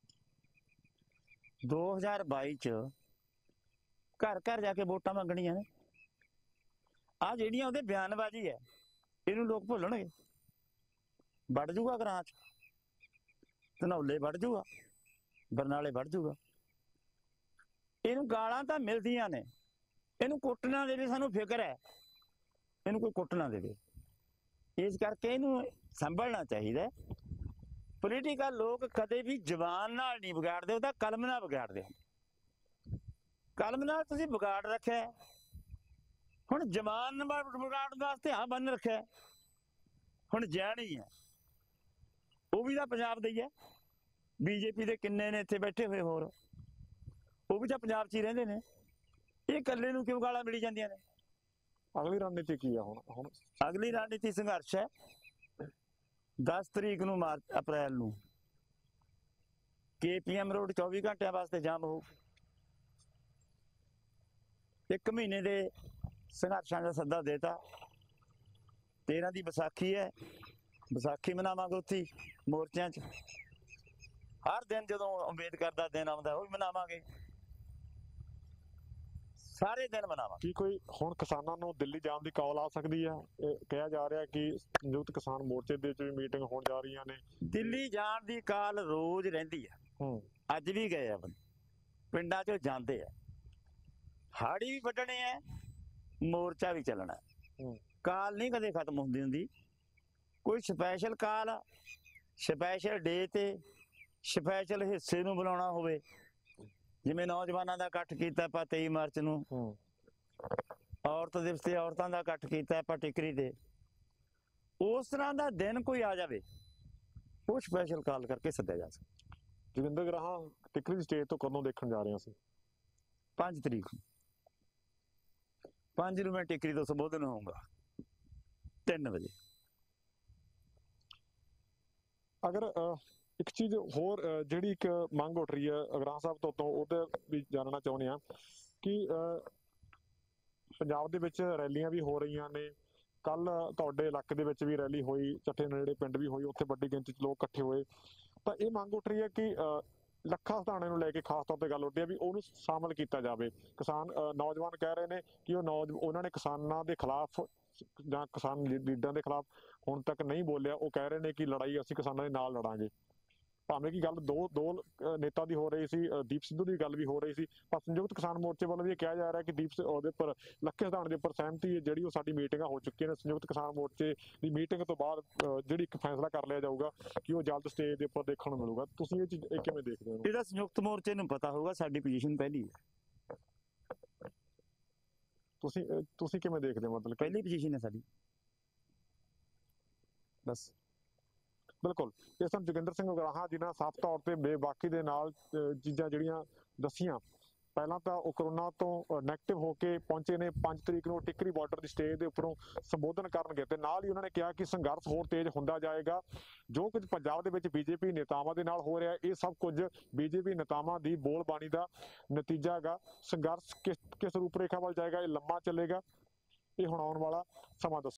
ਦੋ ਹਜ਼ਾਰ ਬਾਈ ਚ ਘਰ ਘਰ ਜਾ ਕੇ ਵੋਟਾਂ ਮੰਗਣੀਆਂ ਨੇ, ਆ ਜਿਹੜੀਆਂ ਉਹਦੇ ਬਿਆਨਬਾਜ਼ੀ ਹੈ ਇਹਨੂੰ ਲੋਕ ਭੁੱਲਣਗੇ। ਵੜ ਜੂਗਾ ਘਰਾਂ ਚ, ਧਨੌਲੇ ਵੜ ਜੂਗਾ, ਬਰਨਾਲੇ ਵੜ ਜੂਗਾ। ਇਹਨੂੰ ਗਾਲਾਂ ਤਾਂ ਮਿਲਦੀਆਂ ਨੇ, ਇਹਨੂੰ ਕੁੱਟ ਨਾ ਦੇਵੇ, ਸਾਨੂੰ ਫਿਕਰ ਹੈ ਇਹਨੂੰ ਕੋਈ ਕੁੱਟ ਨਾ ਦੇਵੇ, ਇਸ ਕਰਕੇ ਇਹਨੂੰ ਸੰਭਲਣਾ ਚਾਹੀਦਾ। ਪੋਲੀਟੀਕਲ ਲੋਕ ਕਦੇ ਵੀ ਜ਼ਬਾਨ ਨਾਲ ਨਹੀਂ ਵਿਗਾੜਦੇ, ਉਹਦਾ ਕਲਮ ਨਾਲ ਵਿਗਾੜਦੇ। ਕਲਮ ਨਾਲ ਤੁਸੀਂ ਵਿਗਾੜ ਰੱਖਿਆ, ਹੁਣ ਜ਼ਬਾਨ ਨਾਲ ਵਿਗਾੜਨ ਵਾਸਤੇ ਆ ਬੰਨ ਰੱਖਿਆ। ਹੁਣ ਜੈਣੀ ਹੈ ਉਹ ਵੀ ਤਾਂ ਪੰਜਾਬ ਦਾ ਹੀ ਹੈ, ਬੀਜੇਪੀ ਦੇ ਕਿੰਨੇ ਨੇ ਇੱਥੇ ਬੈਠੇ ਹੋਏ, ਹੋਰ ਉਹ ਵੀ ਤਾਂ ਪੰਜਾਬ 'ਚ ਹੀ ਰਹਿੰਦੇ ਨੇ। ਇਹ ਇਕੱਲੇ ਨੂੰ ਕਿਉਂ ਗਾਲਾਂ ਮਿਲੀ ਜਾਂਦੀਆਂ ਨੇ? ਅਗਲੀ ਰਣਨੀਤੀ ਕੀ ਆ ਹੁਣ? ਹੁਣ ਅਗਲੀ ਰਣਨੀਤੀ ਸੰਘਰਸ਼ ਹੈ। ਦਸ ਤਰੀਕ ਨੂੰ ਮਾਰਚ ਅਪ੍ਰੈਲ ਨੂੰ ਕੇਪੀਐਮ ਰੋਡ ਚੌਵੀ ਘੰਟਿਆਂ ਵਾਸਤੇ ਜਾਮ ਹੋਊ। ਇੱਕ ਮਹੀਨੇ ਦੇ ਸੰਘਰਸ਼ਾਂ ਦਾ ਸੱਦਾ ਦੇਤਾ। ਤੇਰਾਂ ਦੀ ਵਿਸਾਖੀ ਹੈ, ਵਿਸਾਖੀ ਮਨਾਵਾਂਗੇ ਉੱਥੇ ਮੋਰਚਿਆਂ 'ਚ। ਹਰ ਦਿਨ ਜਦੋਂ ਅੰਬੇਦਕਰ ਦਾ ਦਿਨ ਆਉਂਦਾ ਉਹ ਵੀ ਮਨਾਵਾਂਗੇ, ਸਾਰੇ ਦਿਨ ਮਨਾਵਾਂਗੇ। ਕੀ ਕੋਈ ਹੁਣ ਕਿਸਾਨਾਂ ਨੂੰ ਦਿੱਲੀ ਜਾਣ ਦੀ ਕਾਲ ਆ ਸਕਦੀ ਹੈ? ਇਹ ਕਿਹਾ ਜਾ ਰਿਹਾ ਕਿ ਸੰਯੁਕਤ ਕਿਸਾਨ ਮੋਰਚੇ ਦੇ ਵਿੱਚ ਵੀ ਮੀਟਿੰਗ ਹੋਣ ਜਾ ਰਹੀਆਂ ਨੇ। ਦਿੱਲੀ ਜਾਣ ਦੀ ਕਾਲ ਰੋਜ਼ ਰਹਿੰਦੀ ਹੈ, ਹੂੰ ਅੱਜ ਵੀ ਗਏ ਆ ਬੰਦੇ, ਪਿੰਡਾਂ 'ਚੋਂ ਜਾਂਦੇ ਆ। ਹਾੜੀ ਵੀ ਵੱਢਣੇ ਆ, ਮੋਰਚਾ ਵੀ ਚੱਲਣਾ। ਹੂੰ ਕਾਲ ਨਹੀਂ ਕਦੇ ਖਤਮ ਹੁੰਦੀ ਹੁੰਦੀ। ਕੋਈ ਸਪੈਸ਼ਲ ਕਾਲ, ਸਪੈਸ਼ਲ ਡੇ ਤੇ ਸਪੈਸ਼ਲ ਹਿੱਸੇ ਨੂੰ ਬੁਲਾਉਣਾ ਹੋਵੇ, ਜਿਵੇਂ ਨੌਜਵਾਨਾਂ ਦਾ ਇਕੱਠ ਕੀਤਾ ਆਪਾਂ ਤੇਈ ਮਾਰਚ ਨੂੰ, ਹੂੰ ਔਰਤ ਦਿਵਸ ਤੇ ਔਰਤਾਂ ਦਾ ਇਕੱਠ ਕੀਤਾ ਆਪਾਂ ਟਿਕਰੀ ਤੇ, ਉਸ ਤਰ੍ਹਾਂ ਦਾ ਦਿਨ ਕੋਈ ਆ ਜਾਵੇ ਉਹ ਸਪੈਸ਼ਲ ਕਾਲ ਕਰਕੇ ਸੱਦਿਆ ਜਾ ਸਕਦਾ। ਜੋਗਿੰਦਰ ਗਰਾਹਾਂ ਟਿਕਰੀ ਦੀ ਸਟੇਜ ਤੋਂ ਕਦੋਂ ਦੇਖਣ ਜਾ ਰਹੇ ਸੀ? ਪੰਜ ਤਰੀਕ ਨੂੰ, ਪੰਜ ਨੂੰ ਮੈਂ ਟਿਕਰੀ ਤੋਂ ਸੰਬੋਧਨ ਹੋਊਗਾ ਤਿੰਨ ਵਜੇ। ਅਗਰ ਅਹ, ਇੱਕ ਚੀਜ਼ ਹੋਰ ਅਹ, ਜਿਹੜੀ ਇੱਕ ਮੰਗ ਉੱਠ ਰਹੀ ਹੈ ਅਗਰਾਹਾਂ ਸਾਹਿਬ ਤੋਂ ਤੋਂ ਉਹਦੇ ਵੀ ਜਾਣਨਾ ਚਾਹੁੰਦੇ ਆ ਕਿ ਅਹ, ਪੰਜਾਬ ਦੇ ਵਿੱਚ ਰੈਲੀਆਂ ਵੀ ਹੋ ਰਹੀਆਂ ਨੇ। ਕੱਲ ਤੁਹਾਡੇ ਇਲਾਕੇ ਦੇ ਵਿੱਚ ਵੀ ਰੈਲੀ ਹੋਈ, ਚੱਠੇ ਨੇੜੇ ਪਿੰਡ ਵੀ ਹੋਈ, ਉੱਥੇ ਵੱਡੀ ਗਿਣਤੀ 'ਚ ਲੋਕ ਇਕੱਠੇ ਹੋਏ। ਤਾਂ ਇਹ ਮੰਗ ਉੱਠ ਰਹੀ ਹੈ ਕਿ ਅਹ, ਲੱਖਾ ਸਧਾਣੇ ਨੂੰ ਲੈ ਕੇ ਖਾਸ ਤੌਰ ਤੇ ਗੱਲ ਉੱਠੀ ਹੈ ਵੀ ਉਹਨੂੰ ਸ਼ਾਮਲ ਕੀਤਾ ਜਾਵੇ। ਕਿਸਾਨ ਅਹ, ਨੌਜਵਾਨ ਕਹਿ ਰਹੇ ਨੇ ਕਿ ਉਹ ਨੌਜ ਉਹਨਾਂ ਨੇ ਕਿਸਾਨਾਂ ਦੇ ਖਿਲਾਫ ਜਾਂ ਕਿਸਾਨ ਲੀ- ਲੀਡਰਾਂ ਦੇ ਖਿਲਾਫ ਹੁਣ ਤੱਕ ਨਹੀਂ ਬੋਲਿਆ। ਉਹ ਕਹਿ ਰਹੇ ਨੇ ਕਿ ਲੜਾਈ ਅਸੀਂ ਕਿਸਾਨਾਂ ਦੇ ਨਾਲ ਲੜਾਂਗੇ। ਭਾਵੇਂ ਕਿ ਗੱਲ ਦੋ ਦੋ ਅਹ, ਨੇਤਾ ਦੀ ਹੋ ਰਹੀ ਸੀ, ਅਹ, ਦੀਪ ਸਿੱਧੂ ਦੀ ਗੱਲ ਵੀ ਹੋ ਰਹੀ ਸੀ, ਪਰ ਸੰਯੁਕਤ ਕਿਸਾਨ ਮੋਰਚੇ ਵੱਲੋਂ ਵੀ ਇਹ ਕਿਹਾ ਜਾ ਰਿਹਾ ਕਿ ਦੀਪ ਸਿ- ਉਹਦੇ ਉੱਪਰ ਲੱਖੇ ਸਧਾਣੇ ਦੇ ਉੱਪਰ ਸਹਿਮਤੀ ਹੈ ਜਿਹੜੀ ਉਹ ਸਾਡੀ ਮੀਟਿੰਗਾਂ ਹੋ ਚੁੱਕੀਆਂ ਨੇ। ਸੰਯੁਕਤ ਕਿਸਾਨ ਮੋਰਚੇ ਦੀ ਮੀਟਿੰਗ ਤੋਂ ਬਾਅਦ ਅਹ, ਜਿਹੜੀ ਇੱਕ ਫੈਸਲਾ ਕਰ ਲਿਆ ਜਾਊਗਾ ਕਿ ਉਹ ਜਲਦ ਸਟੇਜ ਦੇ ਉੱਪਰ ਦੇਖਣ ਨੂੰ ਮਿਲੂਗਾ। ਤੁਸੀਂ ਇਹ ਚੀਜ਼ ਇਹ ਕਿਵੇਂ ਦੇਖਦੇ ਹੋ? ਇਹਦਾ ਸੰਯੁਕਤ ਮੋਰਚੇ ਨੂੰ ਪਤਾ ਹੋਊਗਾ ਸਾਡੀ ਪੋਜੀਸ਼ਨ ਪਹਿਲੀ ਹੈ, ਤੁਸੀਂ ਅਹ, ਤੁਸੀਂ ਕਿਵੇਂ ਦੇਖਦੇ ਹੋ? ਮਤਲਬ ਕਿ ਪਹਿਲੀ ਪੋਜੀਸ਼ਨ ਹੈ ਸਾਡੀ ਬਸ। ਬਿਲਕੁਲ ਇਹ ਸਨ ਜੋਗਿੰਦਰ ਸਿੰਘ ਉਗਰਾਹਾਂ ਜਿਨ੍ਹਾਂ ਸਾਫ਼ ਤੌਰ ਤੇ ਬੇਬਾਕੀ ਦੇ ਨਾਲ ਅਹ, ਚੀਜ਼ਾਂ ਜਿਹੜੀਆਂ ਦੱਸੀਆਂ। ਪਹਿਲਾਂ ਤਾਂ ਉਹ ਕਰੋਨਾ ਤੋਂ ਨੈਗੇਟਿਵ ਹੋ ਕੇ ਪਹੁੰਚੇ ਨੇ, ਪੰਜ ਤਰੀਕ ਨੂੰ ਟਿੱਕਰੀ ਬਾਰਡਰ ਦੀ ਸਟੇਜ ਦੇ ਉੱਪਰੋਂ ਸੰਬੋਧਨ ਕਰਨਗੇ ਤੇ ਨਾਲ ਹੀ ਉਹਨਾਂ ਨੇ ਕਿਹਾ ਕਿ ਸੰਘਰਸ਼ ਹੋਰ ਤੇਜ਼ ਹੁੰਦਾ ਜਾਏਗਾ। ਜੋ ਕੁਝ ਪੰਜਾਬ ਦੇ ਵਿੱਚ ਬੀਜੇਪੀ ਨੇਤਾਵਾਂ ਦੇ ਨਾਲ ਹੋ ਰਿਹਾ ਇਹ ਸਭ ਕੁਝ ਬੀਜੇਪੀ ਨੇਤਾਵਾਂ ਦੀ ਬੋਲਬਾਣੀ ਦਾ ਨਤੀਜਾ ਹੈਗਾ। ਸੰਘਰਸ਼ ਕਿਸ ਕਿਸ ਰੂਪ ਰੇਖਾ ਵੱਲ ਜਾਏਗਾ, ਇਹ ਲੰਮਾ ਚੱਲੇਗਾ, ਇਹ ਹੁਣ ਆਉਣ ਵਾਲਾ ਸਮਾਂ ਦੱਸੇਗਾ।